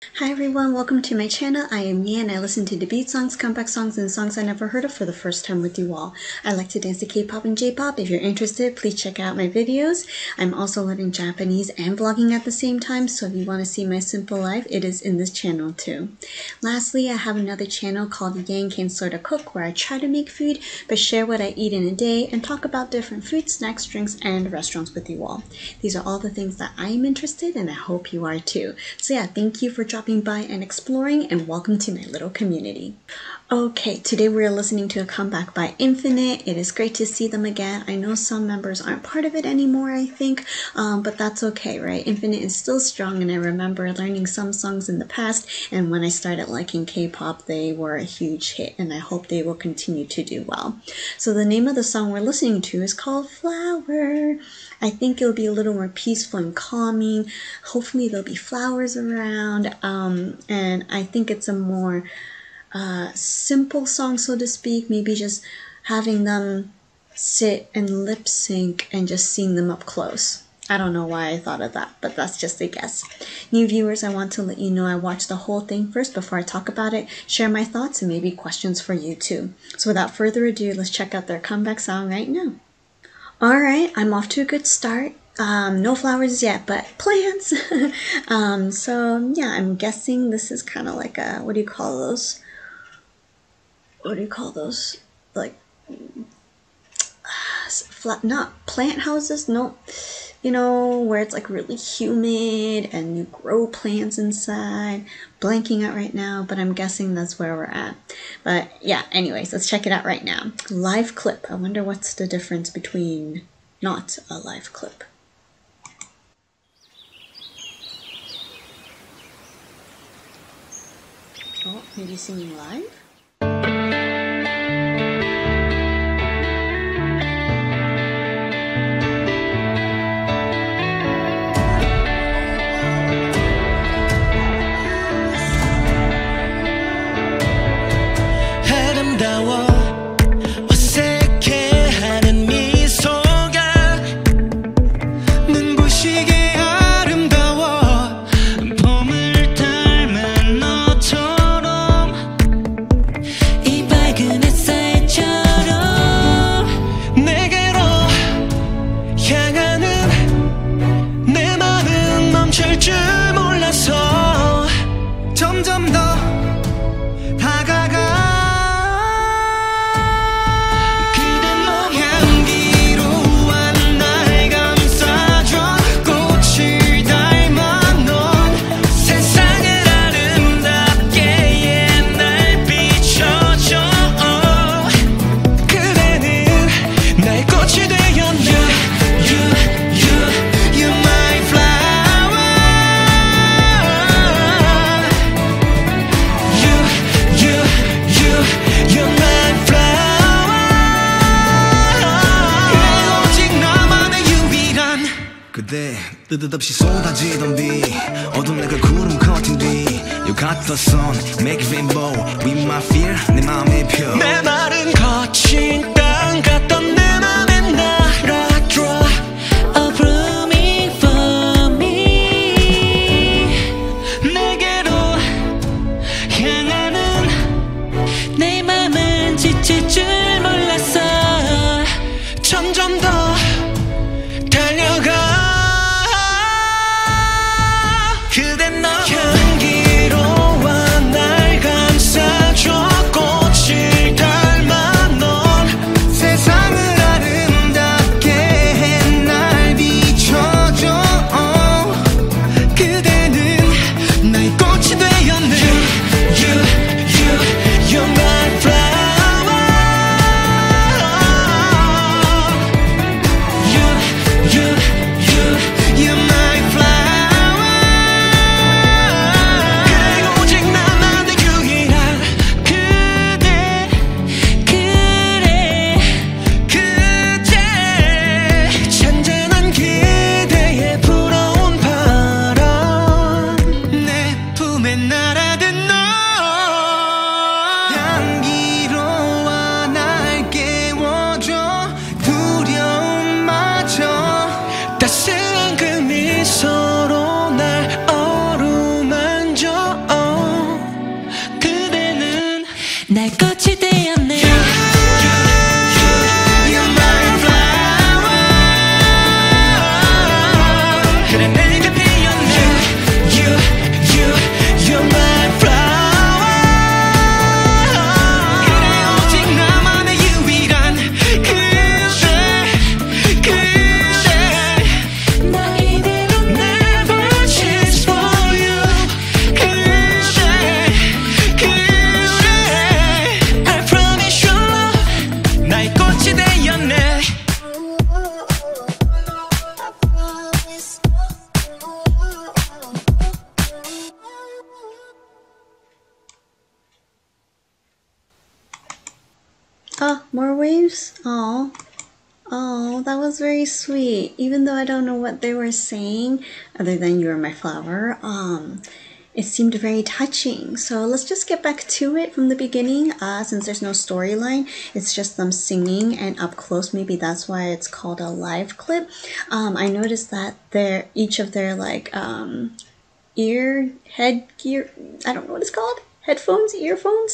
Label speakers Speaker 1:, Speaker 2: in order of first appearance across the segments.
Speaker 1: Hi everyone, welcome to my channel. I am Nia and I listen to debut songs, comeback songs, and songs I never heard of for the first time with you all. I like to dance to K-pop and J-pop. If you're interested, please check out my videos. I'm also learning Japanese and vlogging at the same time, so if you want to see my simple life, it is in this channel too. Lastly, I have another channel called Yang Can Sorta Cook, where I try to make food, but share what I eat in a day and talk about different food, snacks, drinks, and restaurants with you all. These are all the things that I am interested in, and I hope you are too. So yeah, thank you for dropping by and exploring, and welcome to my little community. Okay, today we're listening to a comeback by Infinite. It is great to see them again. I know some members aren't part of it anymore, I think, but that's okay, right? Infinite is still strong, and I remember learning some songs in the past, and when I started liking K-pop, they were a huge hit, and I hope they will continue to do well. So the name of the song we're listening to is called Flower. I think it'll be a little more peaceful and calming. Hopefully there'll be flowers around, and I think it's a more simple song, so to speak. Maybe just having them sit and lip sync and just seeing them up close. I don't know why I thought of that, but that's just a guess. New viewers, I want to let you know I watched the whole thing first before I talk about it, share my thoughts, and maybe questions for you too. So without further ado, let's check out their comeback song right now. Alright, I'm off to a good start. No flowers yet, but plants. So yeah, I'm guessing this is kind of like a, what do you call those? Like, not plant houses, no. You know, where it's like really humid and you grow plants inside. Blanking out right now, but I'm guessing that's where we're at. But yeah, anyways, let's check it out right now. Live clip. I wonder what's the difference between not a live clip. Oh, maybe singing live?
Speaker 2: 뜻없이 쏟아지던 비 어둠 내걸 구름 커튼 뒤 You got the sun, make it rainbow With my fear, 내 맘의 표 내 말은 거친 땅 같던 내 맘에 날아들어
Speaker 3: Oh, blooming for me
Speaker 2: 내게로 향하는
Speaker 3: 내 맘은 지칠 줄 몰랐어
Speaker 2: 점점 더 달려가 그댄 너 향기로워 날 감싸줘 꽃을 닮아 넌 세상을
Speaker 1: waves? Oh, oh, that was very sweet. Even though I don't know what they were saying, other than "you're my flower," it seemed very touching. So let's just get back to it from the beginning. Since there's no storyline, it's just them singing and up close. Maybe that's why it's called a live clip. I noticed that each of their like headgear, I don't know what it's called, headphones, earphones,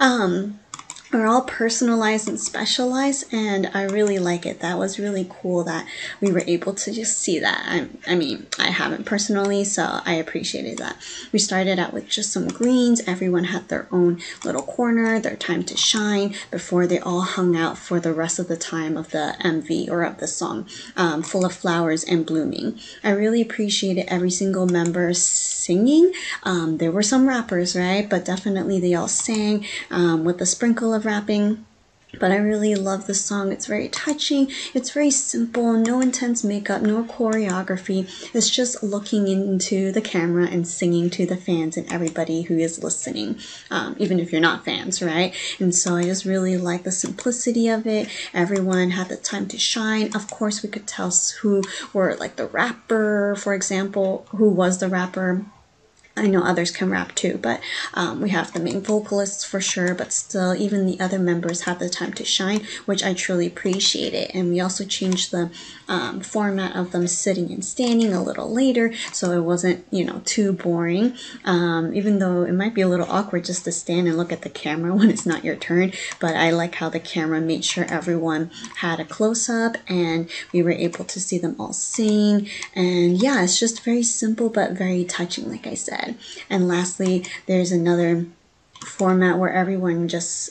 Speaker 1: are all personalized and specialized, and I really like it. That was really cool that we were able to just see that. I mean, I haven't personally, so I appreciated that. We started out with just some greens. Everyone had their own little corner, their time to shine, before they all hung out for the rest of the time of the MV or of the song, full of flowers and blooming. I really appreciated every single member singing. There were some rappers, right? But definitely they all sang with a sprinkle of rapping. But I really love the song. It's very touching. It's very simple. No intense makeup, no choreography. It's just looking into the camera and singing to the fans and everybody who is listening, even if you're not fans, right? And so I just really like the simplicity of it. Everyone had the time to shine. Of course, we could tell who were like the rapper, for example, who was the rapper. I know others can rap too, but we have the main vocalists for sure, but still even the other members had the time to shine, which I truly appreciated. And we also changed the format of them sitting and standing a little later, so it wasn't, you know, too boring, even though it might be a little awkward just to stand and look at the camera when it's not your turn. But I like how the camera made sure everyone had a close-up and we were able to see them all sing. And yeah, it's just very simple but very touching, like I said. And lastly, there's another format where everyone just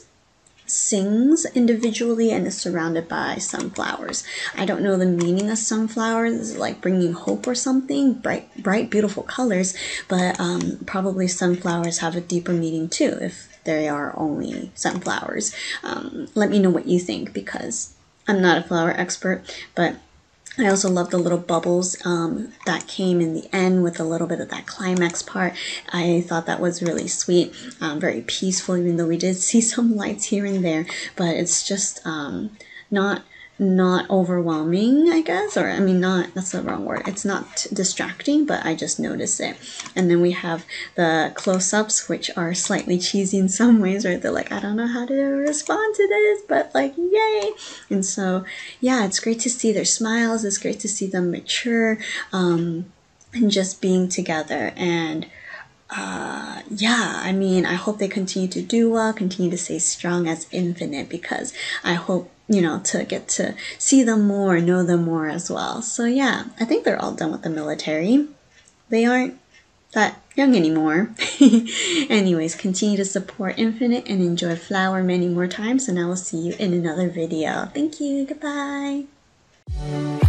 Speaker 1: sings individually and is surrounded by sunflowers. I don't know the meaning of sunflowers, like bringing hope or something, bright, beautiful colors, but probably sunflowers have a deeper meaning too if they are only sunflowers. Let me know what you think, because I'm not a flower expert, but I also love the little bubbles that came in the end with a little bit of that climax part. I thought that was really sweet, very peaceful, even though we did see some lights here and there, but it's just not overwhelming, I guess, or I mean, that's the wrong word. It's not distracting, but I just noticed it. And then we have the close-ups, which are slightly cheesy in some ways, right? They're like, I don't know how to respond to this, but like, yay! And so, yeah, it's great to see their smiles. It's great to see them mature, and just being together. And yeah, I mean, I hope they continue to do well, continue to stay strong as Infinite, because I hope, you know, to get to see them more, know them more as well. So yeah, I think they're all done with the military. They aren't that young anymore. Anyways, continue to support Infinite and enjoy Flower many more times, and I will see you in another video. Thank you. Goodbye.